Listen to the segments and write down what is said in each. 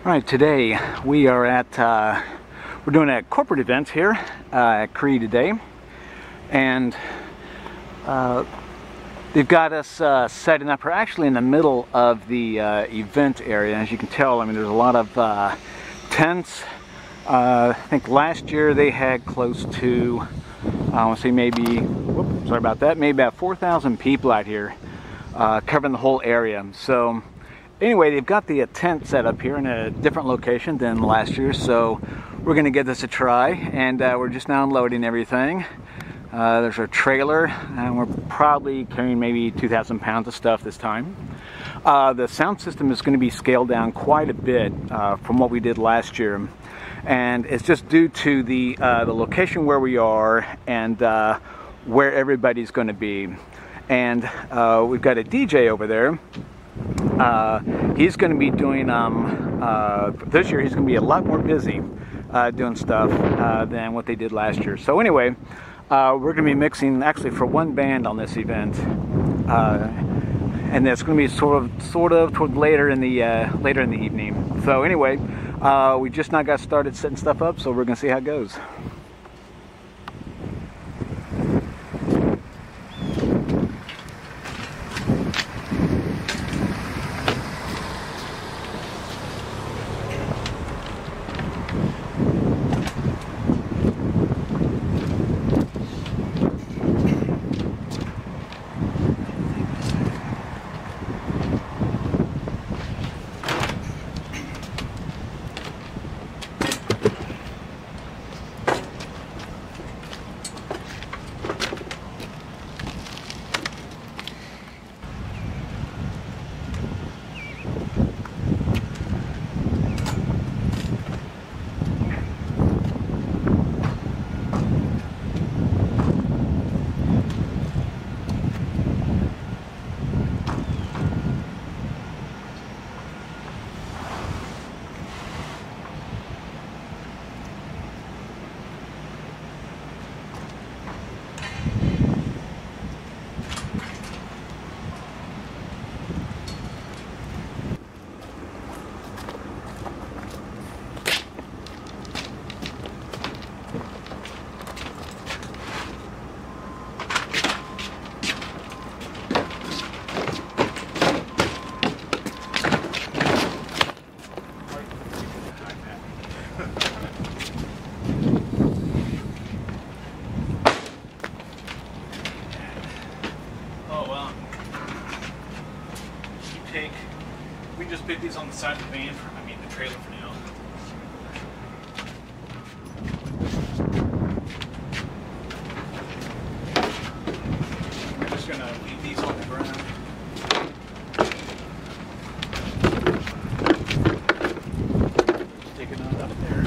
All right, today we are at, we're doing a corporate event here at Cree today, and they've got us setting up. We're actually in the middle of the event area. As you can tell, I mean, there's a lot of tents. I think last year they had close to, I want to say maybe, whoop, sorry about that, maybe about 4,000 people out here covering the whole area. So anyway, they've got the tent set up here in a different location than last year, so we're going to give this a try, and we're just now unloading everything. There's our trailer, and we're probably carrying maybe 2,000 pounds of stuff this time. The sound system is going to be scaled down quite a bit from what we did last year, and it's just due to the location where we are and where everybody's going to be. And we've got a DJ over there. He's going to be doing, this year he's going to be a lot more busy doing stuff than what they did last year. So anyway, we're going to be mixing actually for one band on this event, and that's going to be sort of toward later in the evening. So anyway, we just now got started setting stuff up, so we're going to see how it goes. We just picked these on the side of the van, the trailer for now. We're just going to leave these on the ground. Take another up there.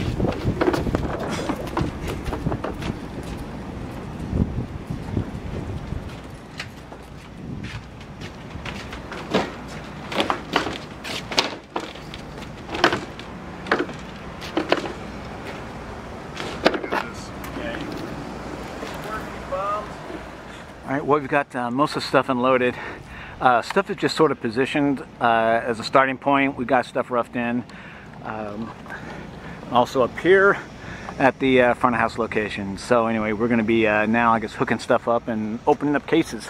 Alright, well, we've got most of the stuff unloaded. Stuff is just sort of positioned as a starting point. We've got stuff roughed in. Also up here at the front of house location. So anyway, we're going to be now, I guess, hooking stuff up and opening up cases.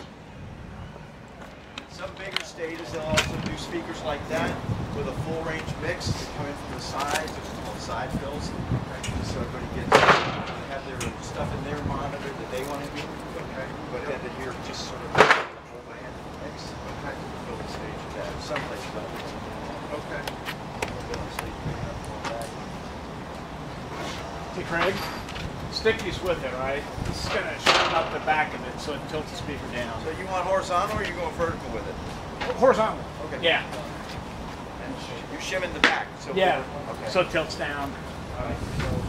Some bigger stages, they'll also do speakers like that with a full range mix. They come in from the side, which is called side fills. So everybody gets have their stuff in their monitor that they want to do. Okay. But then to hear just sort of a whole band mix. Okay. Fill the stage with that. Some places don't. Okay. Hey Craig, stick these with it, right? This is going to shorten up the back of it so it tilts the speaker down. So you want horizontal or are you going vertical with it? Horizontal. Okay. Yeah. And you shim in the back. So yeah. Okay. So it tilts down. All right.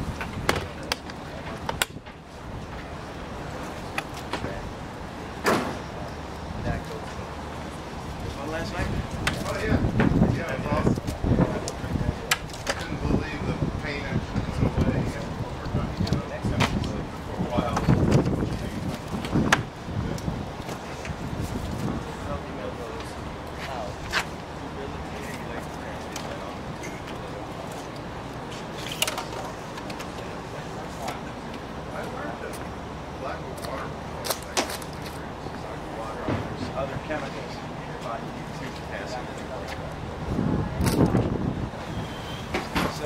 Last night? Oh yeah, yeah, it was awesome. Couldn't believe the pain actually went away for a while.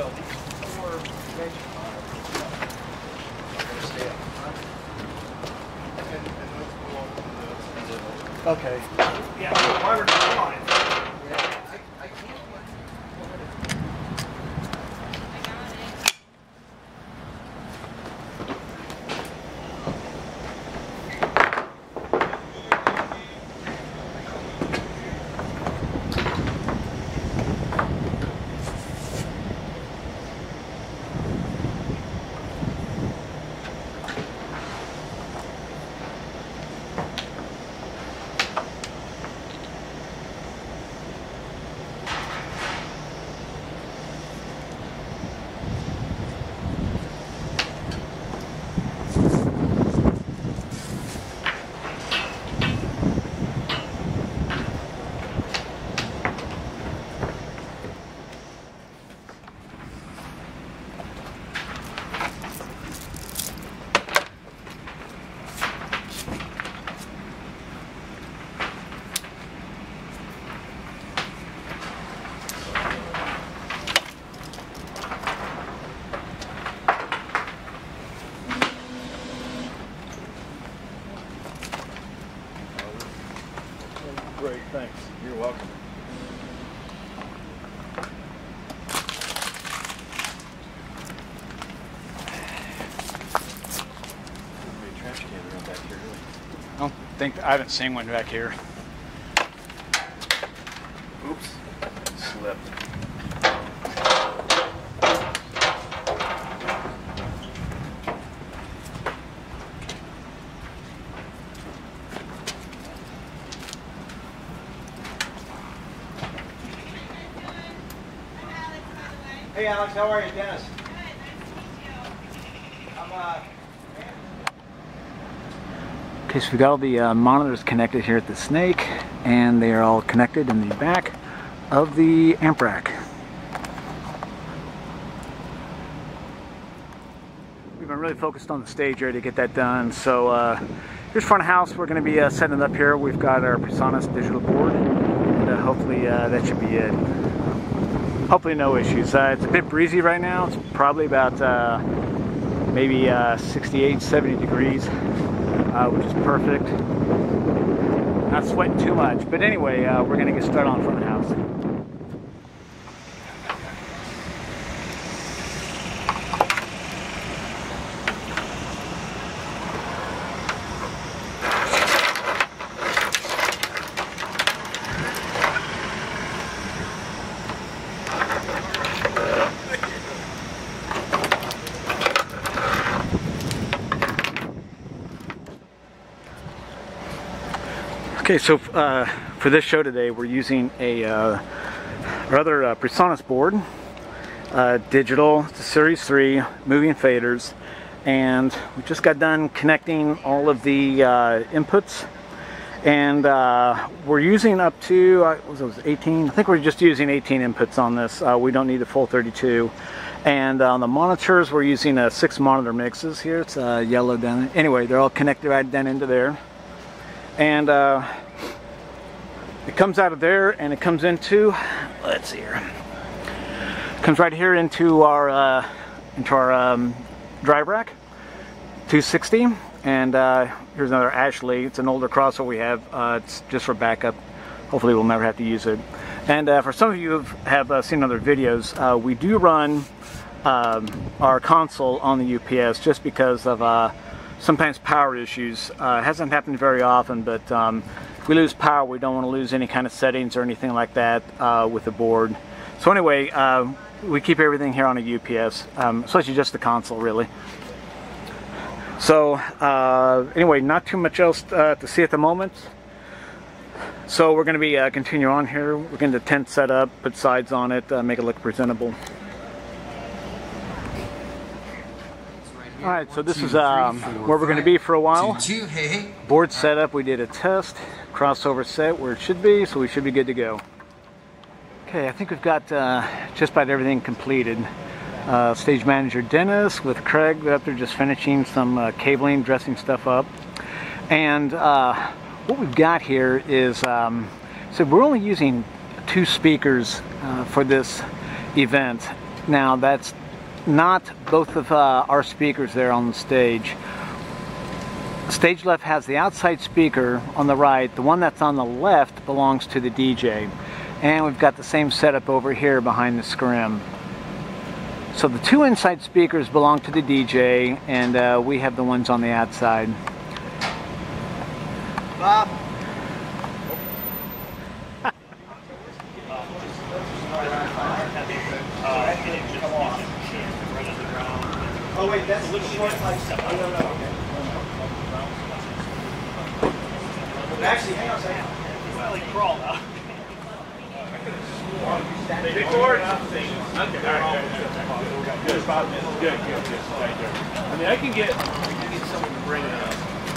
So these 4-range monitors are going to stay up front. And those go up to the... Okay. Yeah, why would you line? Yeah, I can't. Great, thanks. You're welcome. Trash can around back here, really. I haven't seen one back here. Oops, slipped. Hey Alex, how are you? Dennis. Good, nice to meet you. Okay, so we got all the monitors connected here at the Snake, and they are all connected in the back of the amp rack. We've been really focused on the stage area to get that done. So here's front of house. We're going to be setting it up here. We've got our Presonus digital board, and hopefully that should be it. Hopefully no issues. It's a bit breezy right now. It's probably about maybe 68, 70 degrees, which is perfect. Not sweating too much. But anyway, we're going to get started on front of house. Okay, so for this show today, we're using our other Presonus board, digital Series III, moving faders, and we just got done connecting all of the inputs, and we're using up to, what was it, 18? I think we're just using 18 inputs on this. We don't need the full 32. And on the monitors, we're using 6 monitor mixes here. It's yellow down there. Anyway, they're all connected right down into there. And it comes out of there and it comes into, let's see here, it comes right here into our drive rack, 260. And here's another Ashley. It's an older crossover we have. It's just for backup. Hopefully we'll never have to use it. And for some of you who have seen other videos, we do run our console on the UPS just because of sometimes power issues. It hasn't happened very often, but if we lose power, we don't want to lose any kind of settings or anything like that with the board. So anyway, we keep everything here on a UPS, especially just the console, really. So anyway, not too much else to see at the moment. So we're going to be continue on here. We're going to tent set up, put sides on it, make it look presentable. Alright, so this is where we're going to be for a while. Board setup, we did a test. Crossover set where it should be, so we should be good to go. Okay, I think we've got just about everything completed. Stage manager Dennis with Craig up there just finishing some cabling, dressing stuff up. And what we've got here is, so we're only using 2 speakers for this event. Now that's not both of our speakers there on the stage. Stage left has the outside speaker on the right. The one that's on the left belongs to the DJ. And we've got the same setup over here behind the scrim. So the two inside speakers belong to the DJ, and we have the ones on the outside. Bob. Oh wait, that's a little short like stuff. Oh, no, okay. Actually, hang on a second. Well, he crawled out. Before nothing. Okay, all right. Good. 5 minutes. Good. Thank you. I mean, I can get someone to bring it up.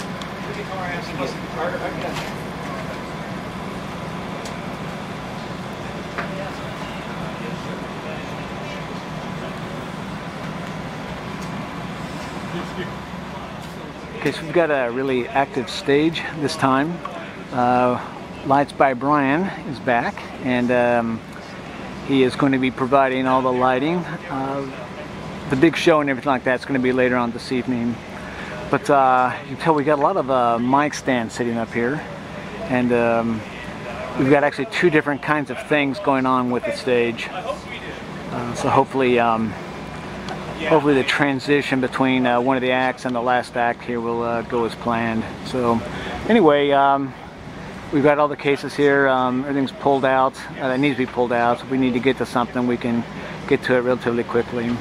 Okay, so we've got a really active stage this time. Lights by Brian is back, and he is going to be providing all the lighting. The big show and everything like that is going to be later on this evening. But you can tell we got a lot of mic stands sitting up here, and we've got actually 2 different kinds of things going on with the stage. So hopefully the transition between one of the acts and the last act here will go as planned. So anyway, we've got all the cases here. Everything's pulled out. That needs to be pulled out. So if we need to get to something, we can get to it relatively quickly.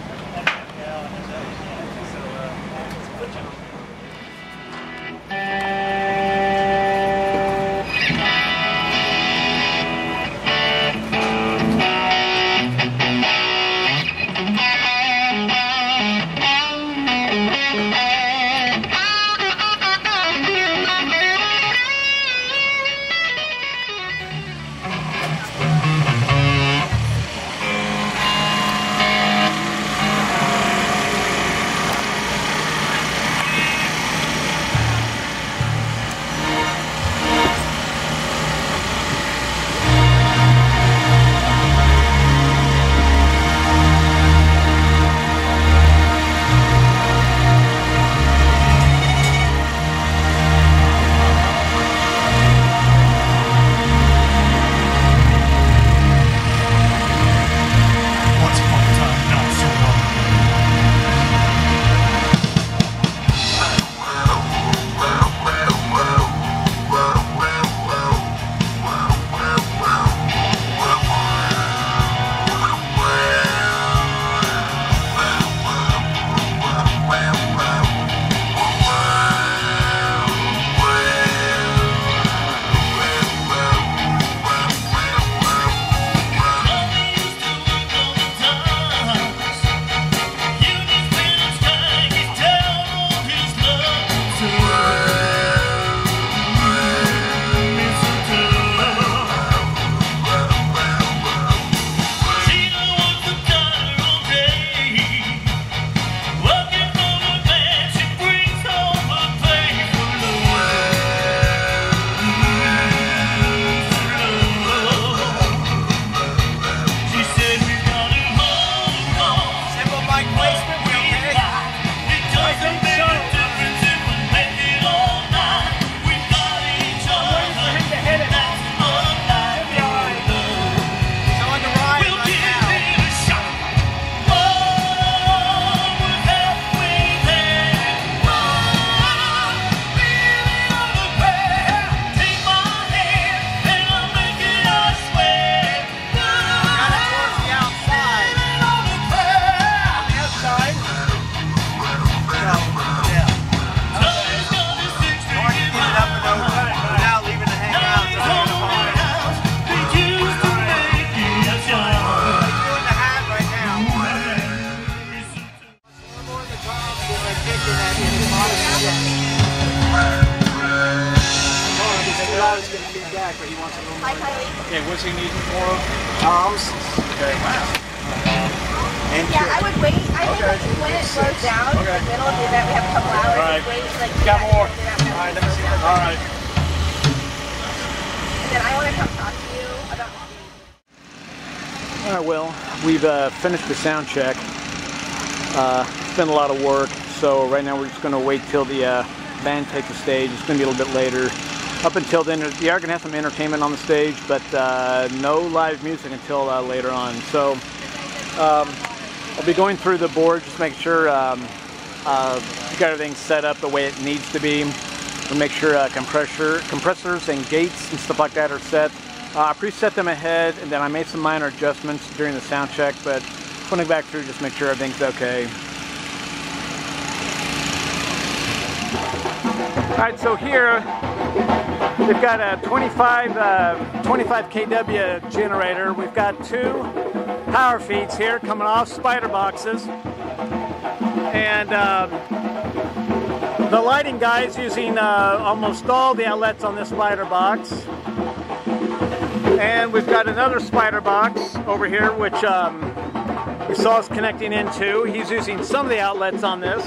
Okay, what's he needing more of? Toms. Okay. And Yeah, I would wait. I think when it slows down in the middle of the event, we have a couple hours. Right. Wait, like, Got more. All right, let me see. All right. And then I want to come talk to you about. Alright, well, we've finished the sound check. It's been a lot of work, so right now we're just going to wait till the band takes the stage. It's going to be a little bit later. Up until then, we are going to have some entertainment on the stage, but no live music until later on. So I'll be going through the board, just make sure we've got everything set up the way it needs to be. We'll make sure compressors and gates and stuff like that are set. I preset them ahead, and then I made some minor adjustments during the sound check, but going back through, just make sure everything's okay. Alright, so here we've got a 25 kW generator. We've got 2 power feeds here coming off spider boxes, and the lighting guy is using almost all the outlets on this spider box. And we've got another spider box over here, which you saw us connecting into. He's using some of the outlets on this.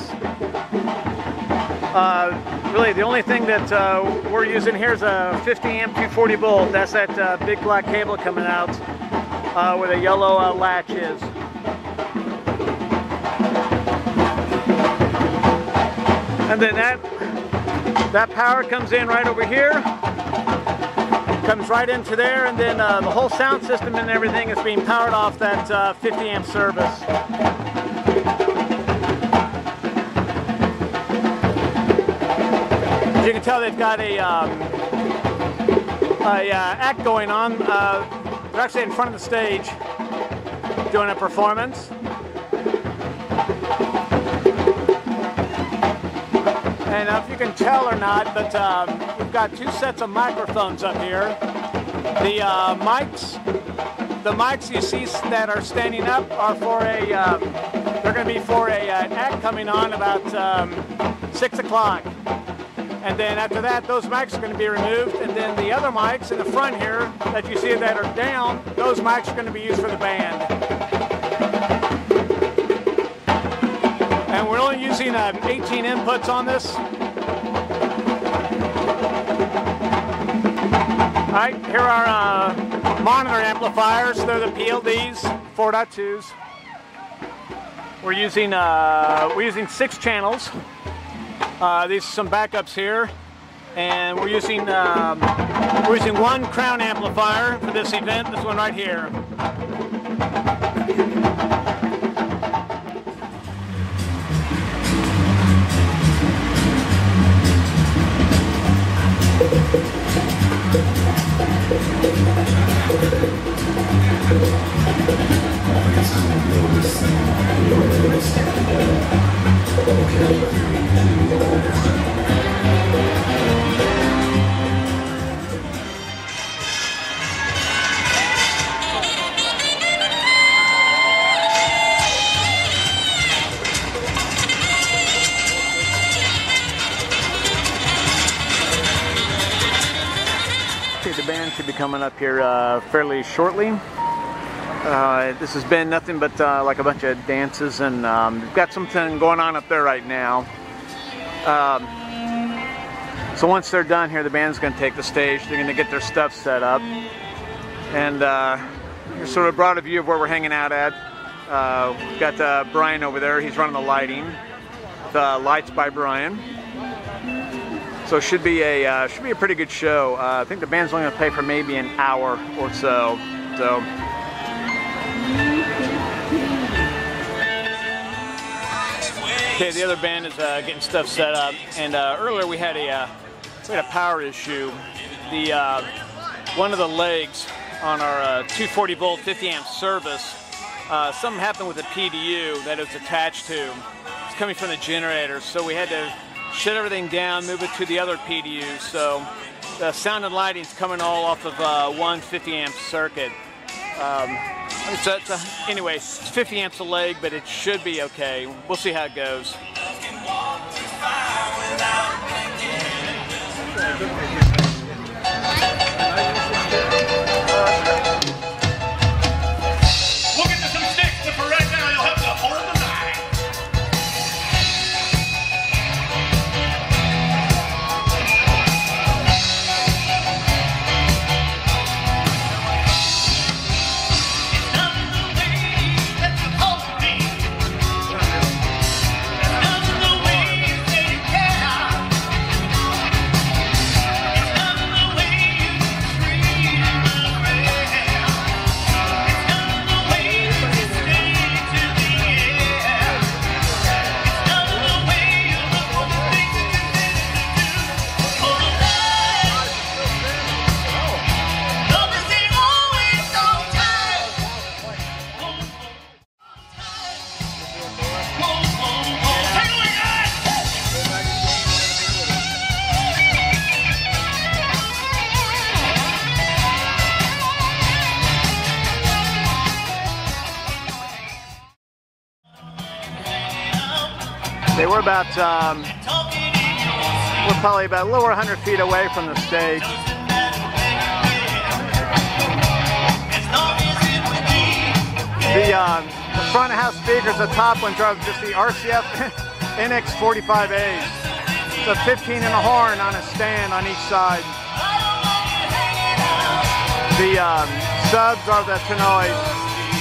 Really, the only thing that we're using here is a 50 amp 240 volt. That's that big black cable coming out where the yellow latch is. And then that power comes in right over here. Comes right into there, and then the whole sound system and everything is being powered off that 50 amp service. As you can tell, they've got a act going on. They're actually in front of the stage doing a performance. And if you can tell or not, but we've got 2 sets of microphones up here. The mics you see that are standing up are for they're going to be for an act coming on about 6 o'clock. And then after that, those mics are going to be removed, and then the other mics in the front here that you see that are down, those mics are going to be used for the band. And we're only using 18 inputs on this. Alright, here are our monitor amplifiers. They're the PLDs, 4.2s. We're using 6 channels. These are some backups here, and we're using 1 crown amplifier for this event. This one right here. The band should be coming up here fairly shortly. This has been nothing but like a bunch of dances, and we've got something going on up there right now. So once they're done here, the band's going to take the stage. They're going to get their stuff set up, and here's sort of a broader view of where we're hanging out at. We've got Brian over there. He's running the lighting. The lights by Brian. So it should be a pretty good show. I think the band's only going to play for maybe an hour or so. Okay, the other band is getting stuff set up, and earlier we had a power issue. One of the legs on our 240 volt 50 amp service, something happened with the PDU that it was attached to. It's coming from the generator, so we had to shut everything down, move it to the other PDU. So the sound and lighting's coming all off of one 50 amp circuit. Anyway, it's 50 amps a leg, but it should be okay. We'll see how it goes. We'll get to some sticks, but for right now, you'll have to hold the line. It's Okay, we're about, we're probably about a little over 100 feet away from the stage. The front house speakers, the top ones are just the RCF NX-45As. So 15 and a horn on a stand on each side. The subs are the Tannoy.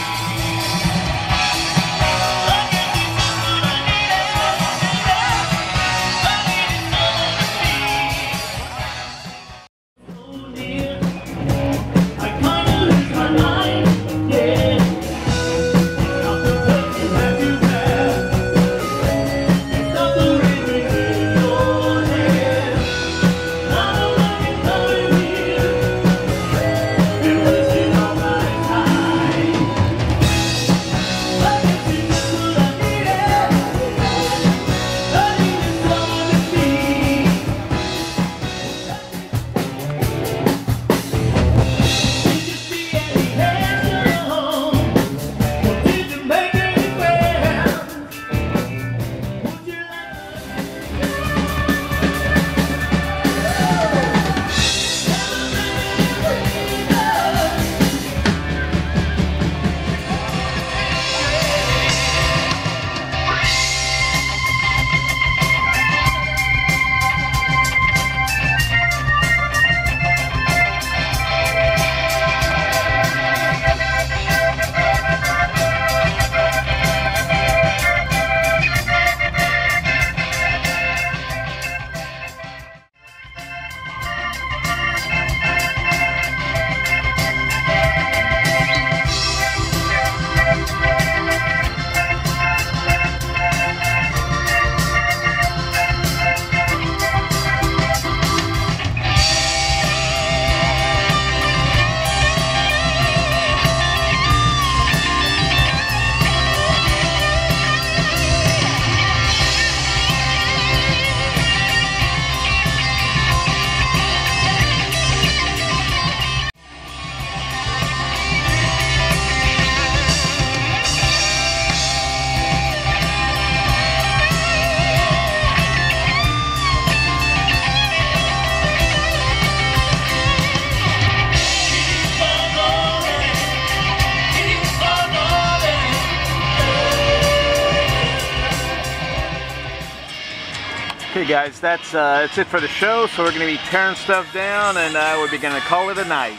Okay guys, that's it for the show. So we're going to be tearing stuff down and we're going to call it a night.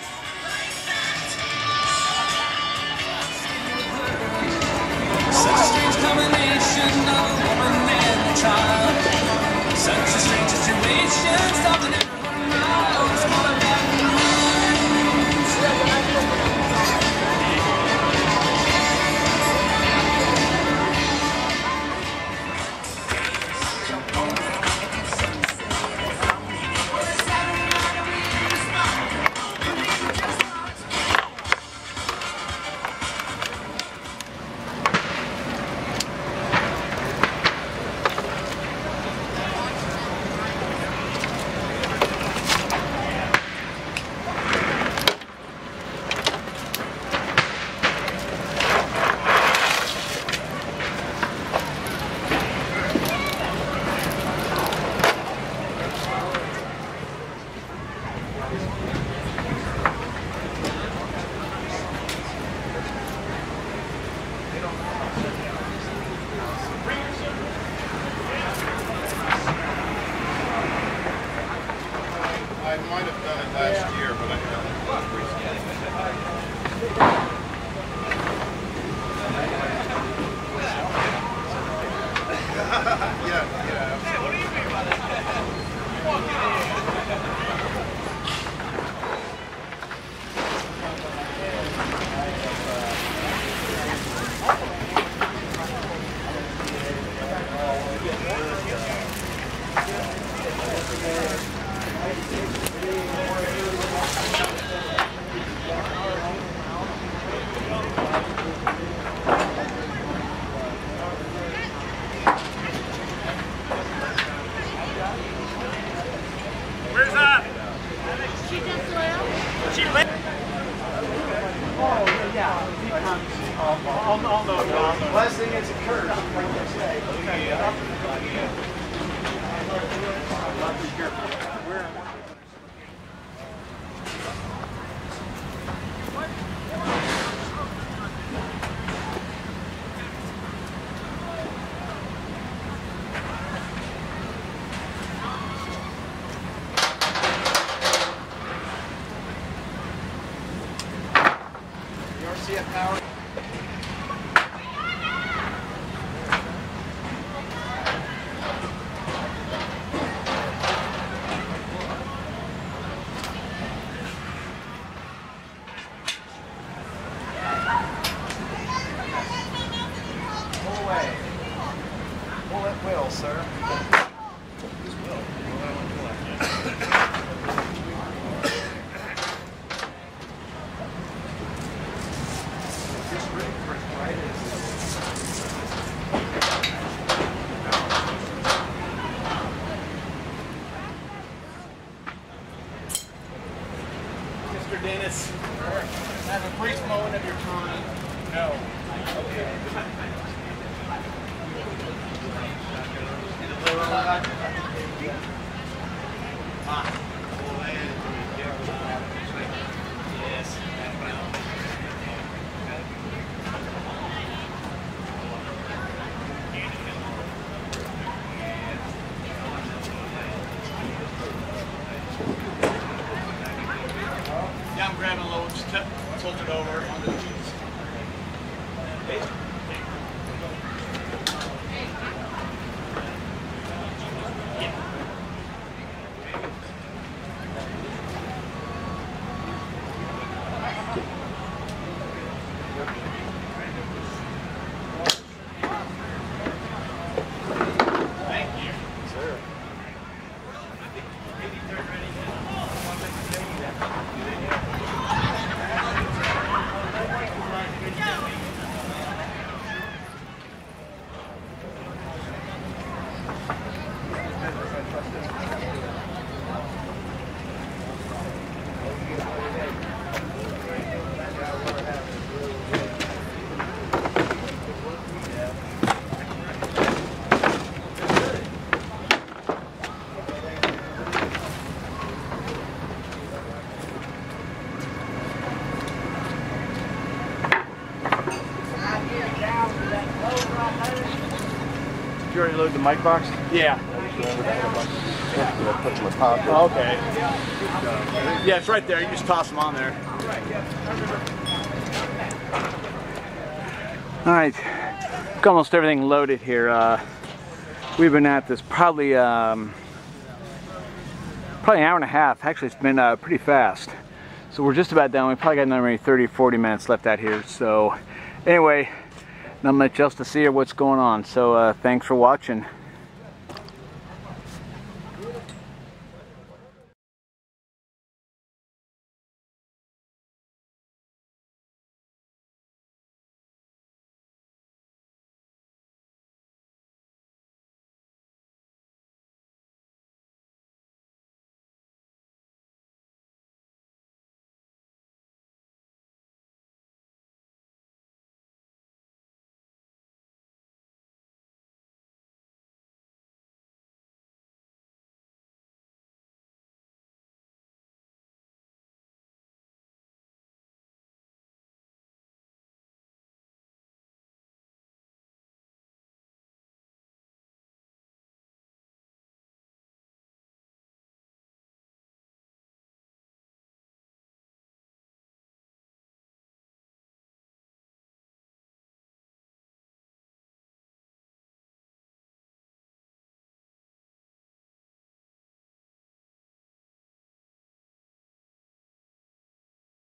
Such a strange combination of a woman and a child. Such a strange situation, stopping everyone miles. Smaller back Will, sir. Mr. Dennis, have a brief moment of your time. No. Okay. Yes. Yeah, I'm grabbing a load, just tilt it over onto the cheese. Thank you. Sir. Did you already load the mic box? Yeah. Put them in pocket. Okay. Yeah, it's right there. You just toss them on there. All right, got almost everything loaded here. We've been at this probably an hour and a half. Actually, it's been pretty fast. So we're just about done. We probably got another maybe 30 or 40 minutes left out here. So anyway, not much else to see or what's going on. So thanks for watching.